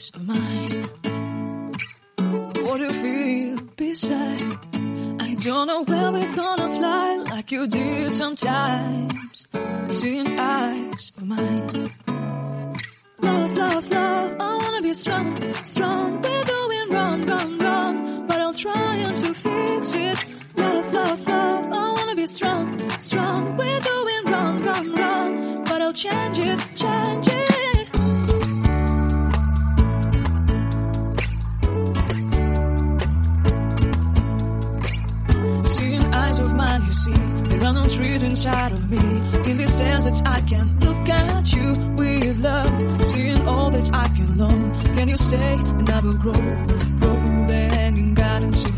eyes of mine. What do you feel beside? I don't know where we're gonna fly like you did sometimes. Seeing eyes of mine. Love, love, love, I wanna be strong, strong. We're doing wrong, wrong, wrong, but I'll try to fix it. Love, love, love, I wanna be strong, strong. We're doing wrong, wrong, wrong, but I'll change it, change it. Seeing eyes of mine, you see, there are no trees inside of me. In this desert I can look at you with love. Seeing all that I can learn. Can you stay and I will grow, grow the hanging gardens.